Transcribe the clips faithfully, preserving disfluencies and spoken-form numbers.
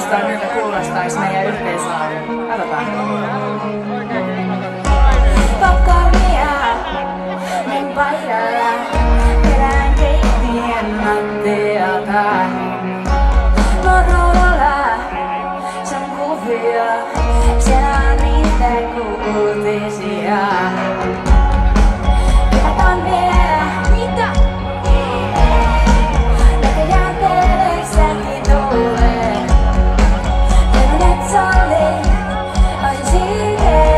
oikeastaan miltä kuulostaisi meidän yhteislaulu. Katsotaan. Popcornia, niin paidalla, perään keittiön lattialta. Morolla, se on kuvia, siellä on niitä uutisia. Kerrotaan vielä, mitä? Näköjään televisiokin tulee. Tiedän, et salli, on siihen.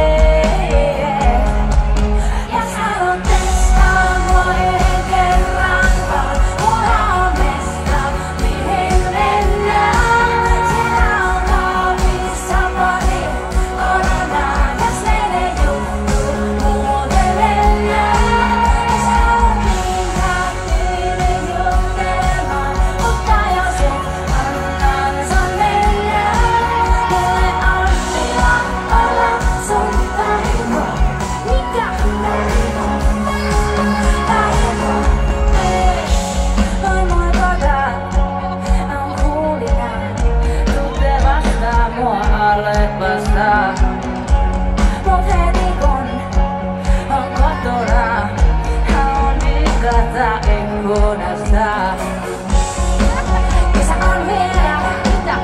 Jos haluat testaa mua yhden kerran vaan, mulla on mesta, mihin mennään. Siellä on kaapissa pari koronaa, jos menee juttu, muuten mennään. Jos haluat minä yhden juttelemaan, mutta jos et, annan sun mennään. Mulle antia olla sun vaimo. Mikä vaimo? Moi moi kota, on kuulina. Tutte vastaa mua alle vastaa. Mut heti kun on kotona, haluan viikata ikkunasta. Kesä on vielä, mitä?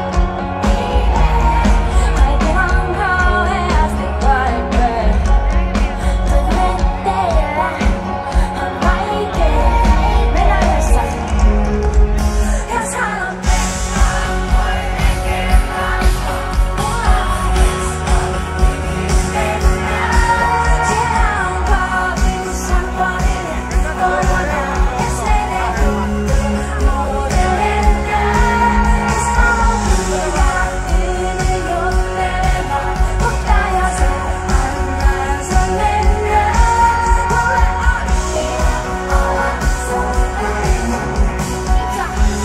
Kaikki on kauheasti vaipee. Toivon, et teillä on vaikee Venäjässä. Jos haluat testaa mua yhden kerran, mulla on mesta, mihin mennään. Siellä on kaapissa pari koronaa, jos menee juttu, muuten mennään. Jos haluat minä yhden juttelemaan, mutta jos et, annan sun mennään. Mulle antia olla sun vaimo. Mitä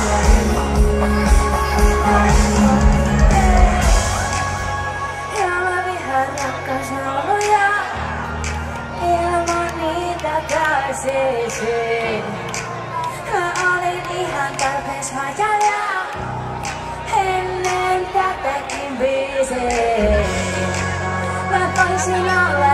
ja mä vihaan rakkausnauluja, ilman niitä pääsisin. Mä olin ihan tarpeeksi majalla ennen tätäkin biisiä. Mä voisin olla